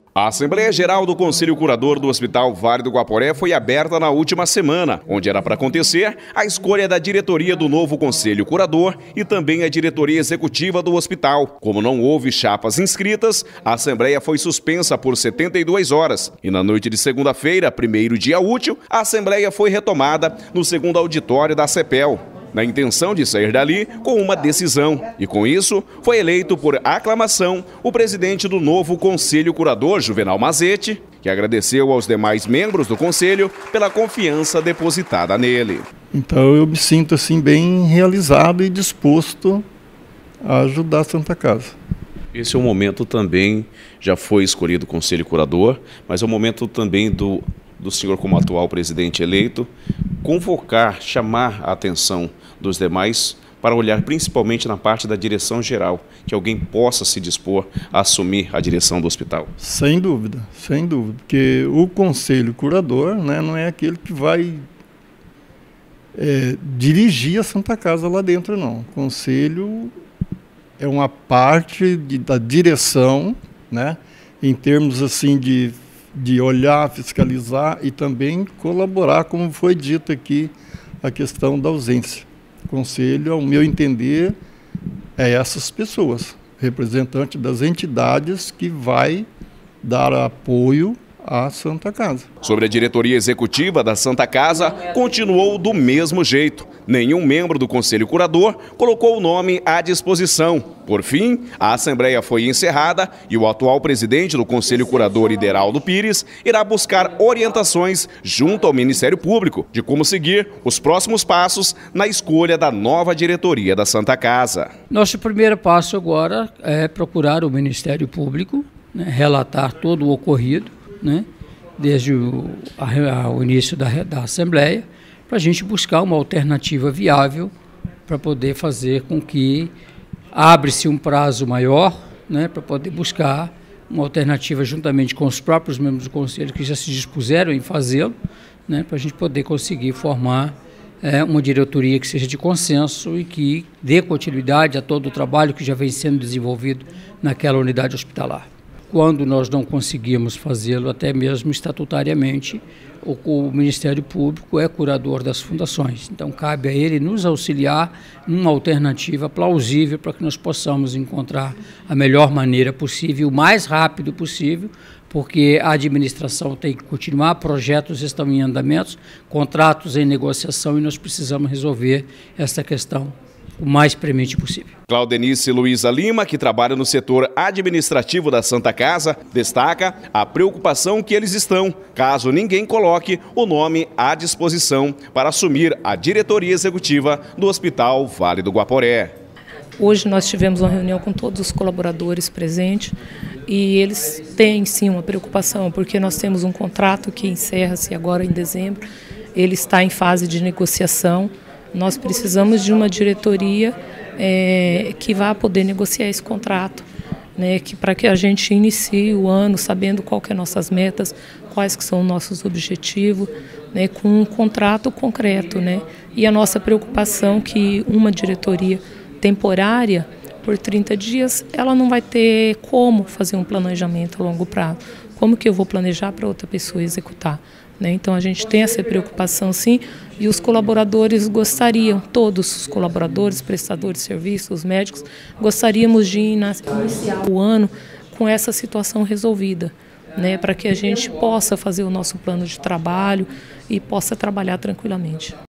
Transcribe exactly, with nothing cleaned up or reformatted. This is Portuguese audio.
A Assembleia Geral do Conselho Curador do Hospital Vale do Guaporé foi aberta na última semana, onde era para acontecer a escolha da diretoria do novo Conselho Curador e também a diretoria executiva do hospital. Como não houve chapas inscritas, a Assembleia foi suspensa por setenta e duas horas. E na noite de segunda-feira, primeiro dia útil, a Assembleia foi retomada no segundo auditório da CEPEL, na intenção de sair dali com uma decisão. E com isso, foi eleito por aclamação o presidente do novo Conselho Curador, Juvenal Mazetti, que agradeceu aos demais membros do Conselho pela confiança depositada nele. Então eu me sinto assim bem realizado e disposto a ajudar a Santa Casa. Esse é um momento também, já foi escolhido o Conselho Curador, mas é um momento também do, do senhor como atual presidente eleito, convocar, chamar a atenção dos demais para olhar principalmente na parte da direção geral, que alguém possa se dispor a assumir a direção do hospital. Sem dúvida, sem dúvida, porque o Conselho Curador, né, não é aquele que vai é, dirigir a Santa Casa lá dentro, não. O Conselho é uma parte de, da direção, né, em termos assim de de olhar, fiscalizar e também colaborar, como foi dito aqui, a questão da ausência. O Conselho, ao meu entender, é essas pessoas, representante das entidades que vai dar apoio à Santa Casa. Sobre a diretoria executiva da Santa Casa, continuou do mesmo jeito. Nenhum membro do Conselho Curador colocou o nome à disposição. Por fim, a Assembleia foi encerrada e o atual presidente do Conselho Curador, Ideraldo Pires, irá buscar orientações junto ao Ministério Público de como seguir os próximos passos na escolha da nova diretoria da Santa Casa. Nosso primeiro passo agora é procurar o Ministério Público, né, relatar todo o ocorrido, né, desde o, a, o início da, da Assembleia, para a gente buscar uma alternativa viável para poder fazer com que abre-se um prazo maior, né, para poder buscar uma alternativa juntamente com os próprios membros do Conselho que já se dispuseram em fazê-lo, né, para a gente poder conseguir formar é, uma diretoria que seja de consenso e que dê continuidade a todo o trabalho que já vem sendo desenvolvido naquela unidade hospitalar. Quando nós não conseguimos fazê-lo, até mesmo estatutariamente, o, o Ministério Público é curador das fundações. Então, cabe a ele nos auxiliar numa alternativa plausível para que nós possamos encontrar a melhor maneira possível, o mais rápido possível, porque a administração tem que continuar, projetos estão em andamento, contratos em negociação e nós precisamos resolver essa questão o mais premente possível. Claudenice Luiza Lima, que trabalha no setor administrativo da Santa Casa, destaca a preocupação que eles estão, caso ninguém coloque o nome à disposição para assumir a diretoria executiva do Hospital Vale do Guaporé. Hoje nós tivemos uma reunião com todos os colaboradores presentes e eles têm sim uma preocupação, porque nós temos um contrato que encerra-se agora em dezembro, ele está em fase de negociação. Nós precisamos de uma diretoria é, que vá poder negociar esse contrato, né, que, para que a gente inicie o ano sabendo qual que é nossas metas, quais que são nossos objetivos, né, com um contrato concreto, né, e a nossa preocupação que uma diretoria temporária por trinta dias, ela não vai ter como fazer um planejamento a longo prazo. Como que eu vou planejar para outra pessoa executar? Né? Então a gente tem essa preocupação sim, e os colaboradores gostariam, todos os colaboradores, prestadores de serviços, médicos, gostaríamos de iniciar o ano com essa situação resolvida, né? Para que a gente possa fazer o nosso plano de trabalho e possa trabalhar tranquilamente.